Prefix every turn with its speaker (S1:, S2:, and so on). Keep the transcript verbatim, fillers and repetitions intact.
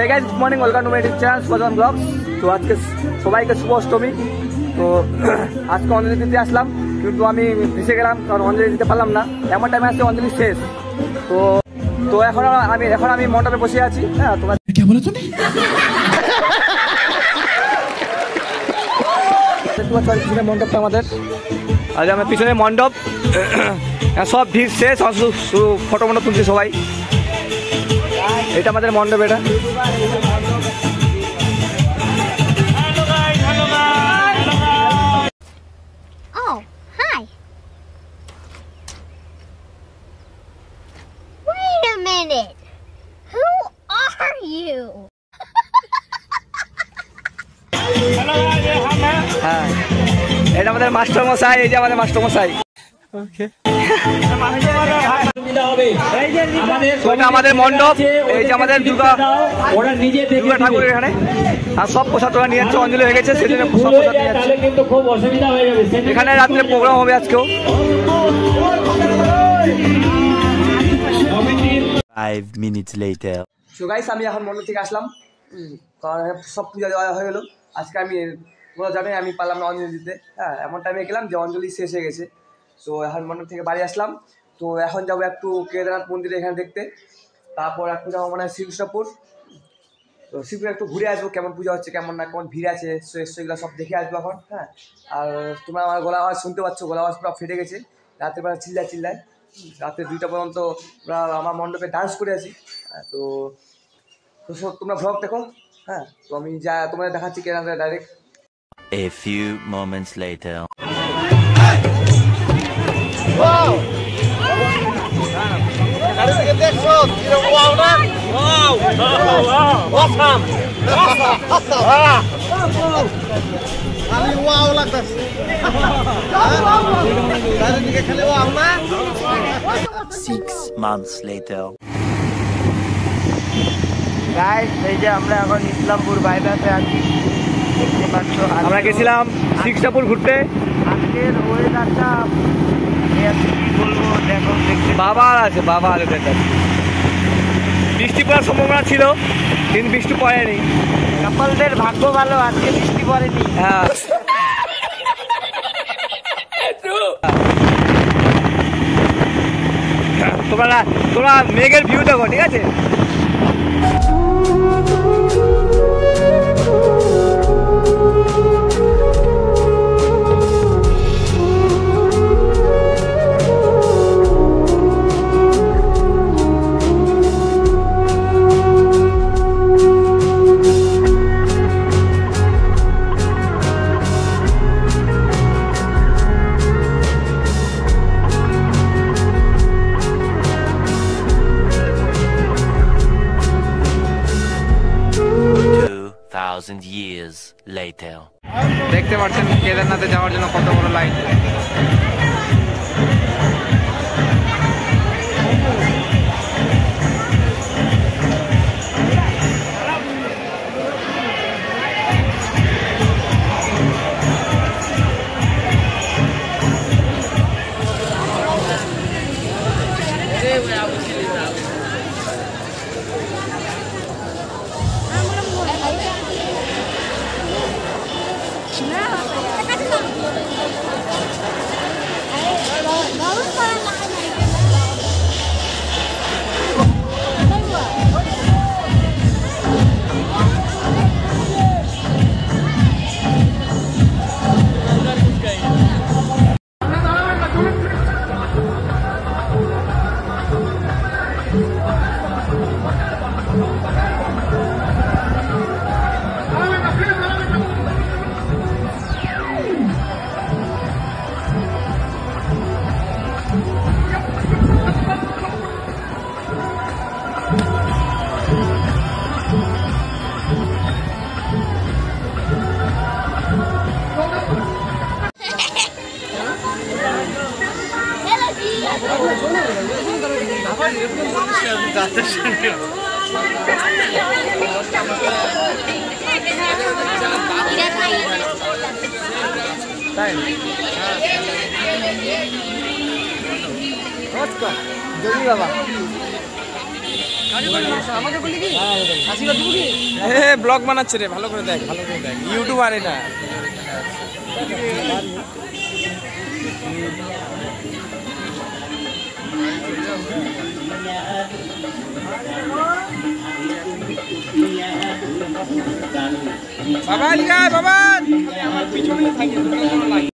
S1: Guys good morning welcome to my YouTube channel Subho blogs. तो आज के सबाई के शुभ अष्टमी। तो आज के अंजलि दिते आसलाम কিন্তু আমি ভিসে গেলাম কারণ অঞ্জলি দিতে পারলাম না। এমন টাইমে আসছে অঞ্জলি শেষ। তো তো এখন আমি এখন আমি মণ্ডপে বসে আছি। হ্যাঁ তোমরা কি বলে তুমি? দেখতে পাচ্ছ পিছনে মণ্ডপটা আমাদের। আজ আমার পিছনে মণ্ডপ সব ভিড় শেষ, ফটো মণ্ডপ তুলছে সবাই। এটা আমাদের মণ্ডপ। এটা হ্যাঁ এটা আমাদের মাস্টার মশাই। এই যে আমাদের মাস্টার মশাই। আমাদের মণ্ডপ, এই যে আমাদের দুর্গা দুর্গা ঠাকুর এখানে। আর সব প্রসাদ ওরা নিয়ে যাচ্ছে, অঞ্জলি হয়ে গেছে সেজন্য সব প্রসাদ নিয়ে যাচ্ছে। এখানে রাত্রে প্রোগ্রাম হবে আজকেও।
S2: Five minutes later.
S1: So guys আমি এখন মণ্ডপ থেকে আসলাম, কারণ সব পূজা দেওয়া হয়ে গেলো। আজকে আমি তোমরা জানোই আমি পারলাম না অঞ্জলি দিতে। হ্যাঁ এমন টাইমে গেলাম যে অঞ্জলি শেষ হয়ে গেছে। তো এখন মণ্ডপ থেকে বাড়ি আসলাম। তো এখন যাবো একটু কেদারনাথ মন্দিরে এখানে দেখতে। তারপর একটু যাবো মানে শ্রীকৃষ্ণপুর। তো শ্রীকৃষ্ণ একটু ঘুরে আসবো, কেমন পূজা হচ্ছে, কেমন না কেমন ভিড় আছে, সেগুলো সব দেখে আসবো এখন। হ্যাঁ আর তোমরা আমার গলা আওয়াজ শুনতে পাচ্ছ, গলা আওয়াজ পুরো ফেটে গেছে। রাত্রেবেলা চিল্লায় চিল্লায় রাত্রে দুইটা পর্যন্ত ওরা আমার মণ্ডপে ডান্স করে আছি। তো তো তোমরা ভ্লগ দেখো। হ্যাঁ তো আমি যা তোমাদের দেখাচ্ছি কেদারনাথে direct.
S2: A few moments later.
S3: Wow! Wow! Wow! Awesome! Awesome! খালি ওয়াও লাগতেছে। চারিদিকে খালি ওয়াও না?
S2: Six months later.
S4: গাইস এই যে আমরা এখন ইসলামপুর বাইপাসে আছি, দেখতে পাচ্ছ।
S1: আমরা গেছিলাম শ্রীকৃষ্ণপুর ঘুরতে।
S4: আজকের ওয়েদারটা কি বলবো, দেখো দেখতে
S1: বাবার আছে বাবা আলো দেখা। বৃষ্টি পড়ার সম্ভাবনা ছিল কিন্তু বৃষ্টি পড়েনি।
S4: কাপলদের ভাগ্য ভালো, আজকে বৃষ্টি পড়েনি।
S1: হ্যাঁ তোমরা তোমরা মেঘের ভিউ দেখো, ঠিক আছে?
S2: Thousand years later.
S4: দেখতে পাচ্ছেন কেদারনাথে যাওয়ার জন্য কত বড় লাইন।
S1: তাই নমস্কার জমি বাবা
S5: ব্লগ বানাচ্ছে রে, ভালো করে দেখ, ভালো করে দেখ, ইউটিউবার এটা। বাবা বাবা, আমার পিছনে থাকি।